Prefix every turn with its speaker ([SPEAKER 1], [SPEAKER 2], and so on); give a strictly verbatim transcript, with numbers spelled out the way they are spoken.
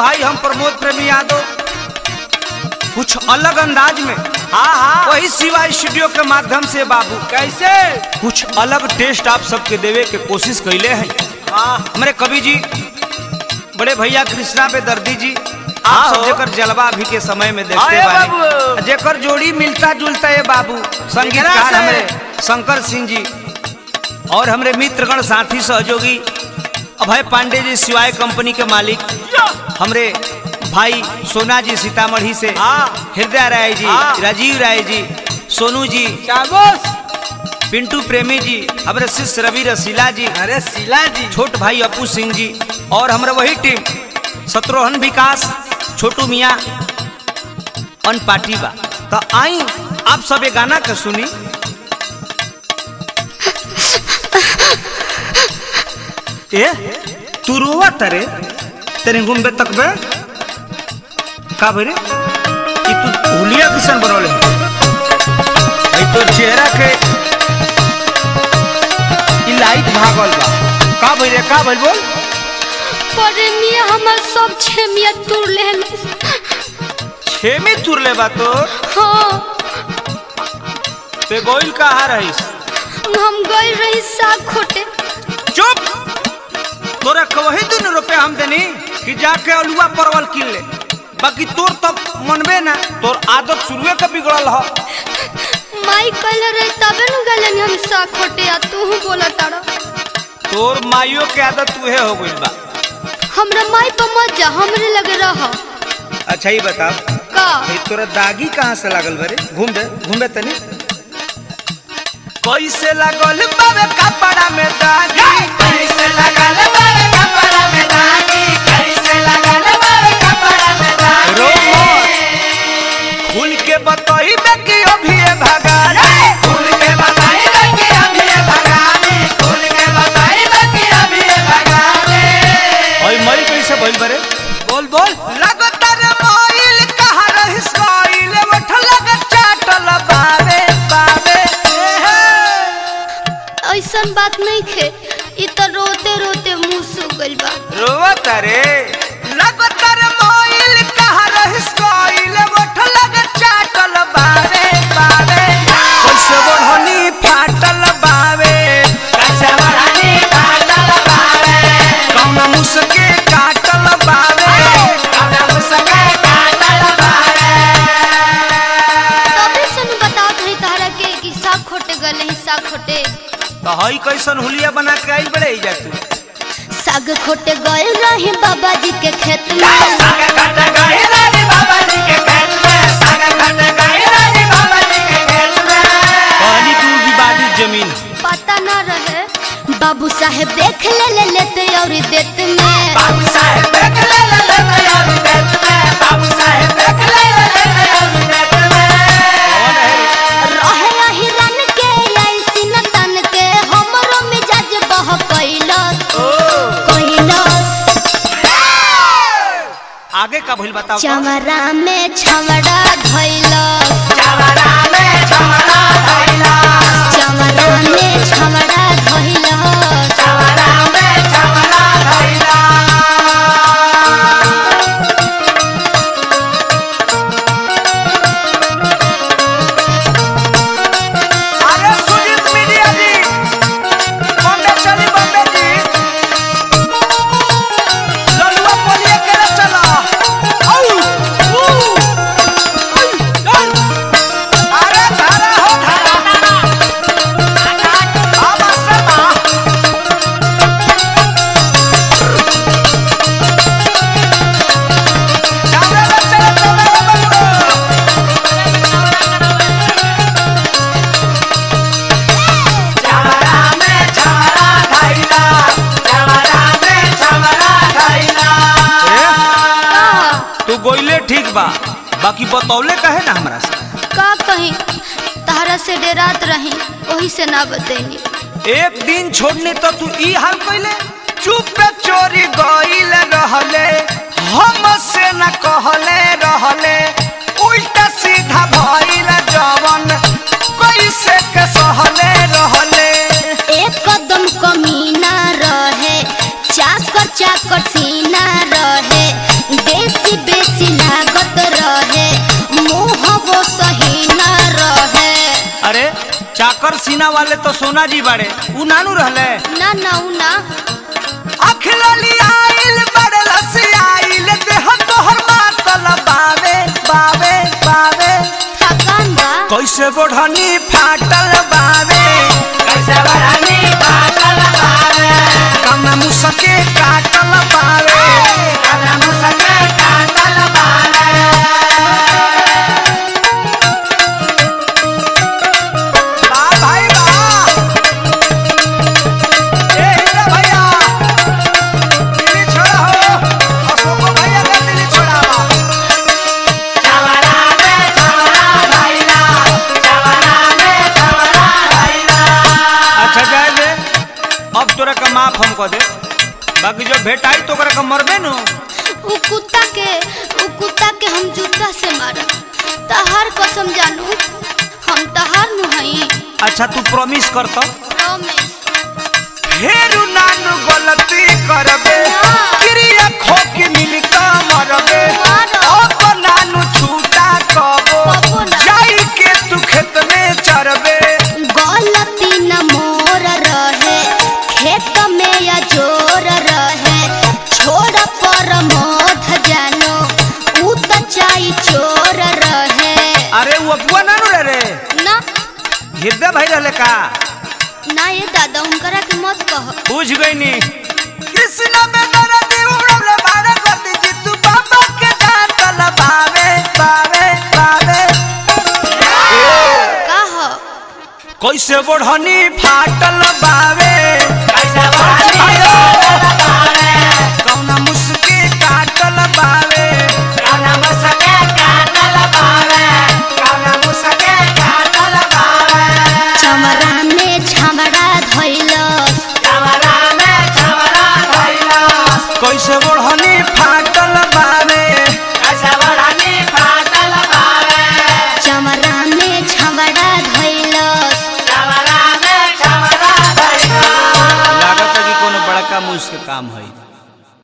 [SPEAKER 1] भाई हम प्रमोद प्रेमी यादव कुछ अलग अंदाज में
[SPEAKER 2] हाँ हाँ
[SPEAKER 1] वही शिवा स्टूडियो के माध्यम से बाबू
[SPEAKER 2] कैसे
[SPEAKER 1] कुछ अलग टेस्ट आप सबके देवे के कोशिश कैले हैं। हमारे कवि जी बड़े भैया कृष्णा पे दर्दी जी आप सब जेकर जलवा अभी के समय में देखते बानी जेकर जोड़ी मिलता जुलता है बाबू संगीतकार हमारे शंकर सिंह जी और हमारे मित्रगण साथी सहयोगी अभय पांडे जी शिवाय कंपनी के मालिक हमारे भाई सोना जी सीतामढ़ी से हृदय राय जी राजीव राय जी सोनू जी पिंटू प्रेमी जी हमारे शिष्य रवि रसीला जी
[SPEAKER 2] अरे शीला जी
[SPEAKER 1] छोट भाई अपू सिंह जी और हमारे वही टीम शत्रुघ्न विकास छोटू मियाँ अन पार्टी बा तो आई आप सब ये गाना का सुनी। ए तू रोवा तरे तेरे घूमबे तकबे का भरे कि तू हुलिया किसान बनौले है तो चेहरा के लाइट भागल बा का भरे का भइल बोल
[SPEAKER 3] परे मिया हमर सब छेमिया तुर लेहन
[SPEAKER 1] छेमी तुर ले बा तो
[SPEAKER 3] हां
[SPEAKER 1] ते गोइल कहां रहिस
[SPEAKER 3] हम गई रही साग खोटे।
[SPEAKER 1] चुप तोरा कवही दिन रुपए हम देनी कि जाके अलुआ परवल किन ले बाकी तोर तब मनबे ना तोर आदत शुरुए के बिगड़ल ह
[SPEAKER 3] माई कहले रही तबे न गलन हम साग खोटे आ तू बोला तारा
[SPEAKER 1] तोर माइयो के आदत तुहे हो गइल बा
[SPEAKER 3] हमरा माई पे मत जा हमरे लगे रह।
[SPEAKER 1] अच्छा ही बताओ
[SPEAKER 3] का
[SPEAKER 1] ए तोरा दागी कहां से लागल बरे घूम बे घूम बे तनी कैसे लागल बाबे कपड़ा में दागी कैसे लागल बाबे कपड़ा में दागी कैसे लागल बाबे कपड़ा में दागी रो खुल के बताई बे कि अभी ये भगानी खुल के बताई बे कि अभी ये भगानी खुल के बताई बे कि अभी ये भगानी ओए मई कैसे भइल बरे बोल बोल लगतर मोइल कहां रहिस कोइल उठ लग चाटल बावे बावे
[SPEAKER 3] ऐसन बात नहीं खे इ त रोते रोते मुंह सूख गइल बा
[SPEAKER 1] रोवत रे लगतर मोइल कहां रहिस कोइल उठ लग चाटल बावे बावे कैसे बढ़नी फाटल बावे कैसे बढ़नी फाटल बावे कौन मुसके काटल बावे कौन मुसके काटल बावे
[SPEAKER 3] तबे सन बतात है तारा के कि साग खोटे गले ही साग खोटे
[SPEAKER 1] तो हई कैसन हुलिया बना के आई बड़े जा तू
[SPEAKER 3] साग खोटे गए रहे बाबा जी के खेत में
[SPEAKER 1] साग काटे गए रहे बाबा जी के खेत में साग काटे गए रहे बाबा जी के खेत में पानी तू की बादी जमीन
[SPEAKER 3] पता ना रहे बाबू साहेब देख ले ले लेते और देते में
[SPEAKER 1] बाबू साहेब देख ले ले लेते और देते में बाबू साहेब देख ले ले लेते और देते में कौन है
[SPEAKER 3] रहे आही रन के ऐसी न तन के हमरो मिजाज बह कैलस कैलस
[SPEAKER 1] आगे का भइल बताओ
[SPEAKER 3] चमरा में छमड़ा धइलस
[SPEAKER 1] चमड़ा में छमड़ा धइलस
[SPEAKER 3] चमरा में छमड़ा धइलस
[SPEAKER 1] चमड़ा में छमड़ा धइलस अरे सुजीत मीडिया जी बॉम्बे चली बॉम्बे जी ललुआ बोलिए करे चला आउ ऊ अरे धारा हो धारा बाबा सदा चले चले चले चमड़ा में छमड़ा धइला चमड़ा में छमड़ा धइला तू गोइले ठीक बा बाकी बतौले कहे ना हमरा से
[SPEAKER 3] का कहीं तारा से डेरात रही वही से ना बतैनी
[SPEAKER 1] एक दिन छोड़ने तो तू ई हाल कइले चुप पे चोरी गइल रहले हम से न कहले रहले उल्टा सीधा भइल जवन कैसे के सहले रहले
[SPEAKER 3] एक कदम कमीना रहे चाकर चाकर सीना रहे दे
[SPEAKER 1] शक्कर सीना वाले तो सोना जी बाड़े उ नानू रहले
[SPEAKER 3] ना ना उ ना
[SPEAKER 1] अखलली आइल बड़े लसियाइल देह तोहर मातल बावे बावे बावे
[SPEAKER 3] थकान बा
[SPEAKER 1] कैसे बढ़नी फाटल बावे
[SPEAKER 2] कैसे बढ़नी फाटल बावे
[SPEAKER 1] कम मुसके काटल बावे
[SPEAKER 2] कम मुसके काटल बावे
[SPEAKER 1] वाह भाई वाह ए हिंदा भैया दिल्ली छोड़ा हो अशोक भैया का दिल्ली छोड़ावा
[SPEAKER 2] चवरा में चवरा भैला चवरा में चवरा भैला
[SPEAKER 1] अच्छा जाए दे अब तोरा का माफ हमको दे बाकी जो भेटाई तो ओकरा का मरबे नु
[SPEAKER 3] उ कुत्ता के उ कुत्ता के हम जूता से मारा तहार कसम जानू हम तहार नु हई
[SPEAKER 1] अच्छा तू प्रॉमिस कर तो
[SPEAKER 3] प्रॉमिस
[SPEAKER 1] फेरू नानू गलती करबे
[SPEAKER 3] ना।
[SPEAKER 1] क्रिया खो के मिल का मरबे
[SPEAKER 3] मारो।
[SPEAKER 1] अब नानू छूटा कबो
[SPEAKER 3] कबो ना।
[SPEAKER 1] जाई के तू खेत में चरबे
[SPEAKER 3] गलती न मोर रहे खेत में या जोर रहे छोड़ पर मोथ जानो उ त चाई चोर रहे
[SPEAKER 1] अरे वो अबुआ नानू रे रे
[SPEAKER 3] ना
[SPEAKER 1] हृदय भाई रहले का
[SPEAKER 3] ना ये दादा उनकरा के मत कह
[SPEAKER 1] बुझ गई नी कृष्ण में दर्द उड़ले बारे गति जी तू बाबा के डांटल बावे बावे बावे
[SPEAKER 3] कह
[SPEAKER 1] कैसे बढ़नी फाटल बावे
[SPEAKER 2] कैसे बढ़नी फाटल बावे
[SPEAKER 1] कौना मुस्के काटल बावे
[SPEAKER 2] कम मुसके काटल बावे कम मुसके काटल बावे
[SPEAKER 3] चमरा में छमड़ा धइलस
[SPEAKER 2] चवरा में चवरा भैला
[SPEAKER 1] कैसे बढ़नी फाटल बावे
[SPEAKER 2] कैसे बढ़नी फाटल बावे
[SPEAKER 3] चमरा में छमड़ा धइलस
[SPEAKER 2] चवरा में चवरा भैला
[SPEAKER 1] लागत है कि कोनो बड़का मुझ के काम है।